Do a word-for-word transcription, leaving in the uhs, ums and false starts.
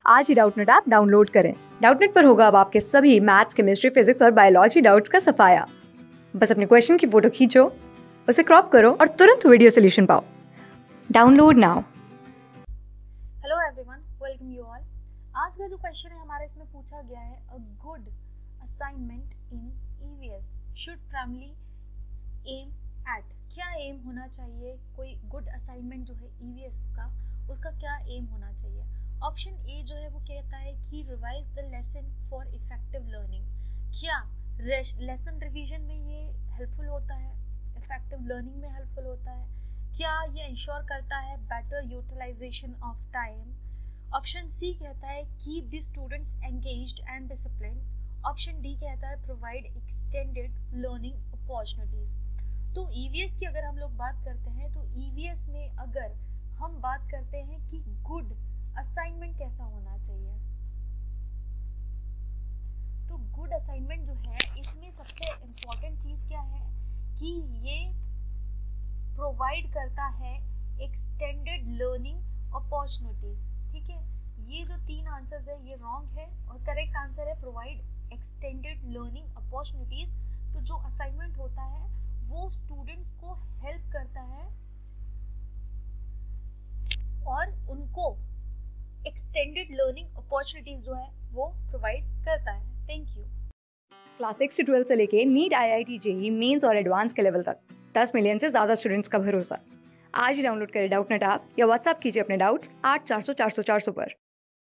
आज ही Doubtnut app download करें। डाउटनेट पर होगा अब आपके सभी मैथ्स, केमिस्ट्री, फिजिक्स और बायोलॉजी डाउट्स का सफाया। बस अपने क्वेश्चन की फोटो खींचो, उसे क्रॉप करो और तुरंत वीडियो सोल्यूशन पाओ। Download now. Hello everyone, welcome you all. आज का जो क्वेश्चन है हमारे इसमें पूछा गया है, a good assignment in EVS should primarily aim at. क्या एम होना चाहिए? कोई गुड असाइनमेंट जो है ईवीएस का, उसका क्या एम होना चाहिए? ऑप्शन ए जो है वो कहता है कि revise the lesson for effective learning. क्या लेसन रिवीजन में ये हेल्पफुल होता है, इफेक्टिव लर्निंग में हेल्पफुल होता है? क्या ये इंश्योर करता है better utilisation of time? Option C कहता है keep the students engaged and discipline. Option D कहता है प्रोवाइड एक्सटेंडेड लर्निंग अपॉर्चुनिटीज। तो ईवीएस की अगर हम लोग बात करते हैं तो ईवीएस में अगर हम बात करते हैं कि गुड असाइनमेंट कैसा होना चाहिए, तो गुड असाइनमेंट जो है इसमें सबसे इम्पोर्टेंट चीज क्या है कि ये प्रोवाइड करता है एक्सटेंडेड लर्निंग अपॉर्चुनिटीज। ठीक है, ये जो तीन आंसर्स है ये रॉन्ग है और करेक्ट आंसर है प्रोवाइड एक्सटेंडेड लर्निंग अपॉर्चुनिटीज। तो जो असाइनमेंट होता है वो स्टूडेंट्स को हेल्प करता है और उनको एक्सटेंडेड लर्निंग अपॉर्चुनिटीज जो है वो प्रोवाइड करता है। Thank you. क्लास सिक्स से ट्वेल्थ से लेके NEET, I I T, JEE Mains और एडवांस के लेवल तक दस मिलियन से ज्यादा स्टूडेंट्स का भरोसा। आज ही डाउनलोड करें डाउटनेट ऐप या व्हाट्सएप कीजिए अपने डाउट्स आठ चार सौ चार सौ चार सौ पर।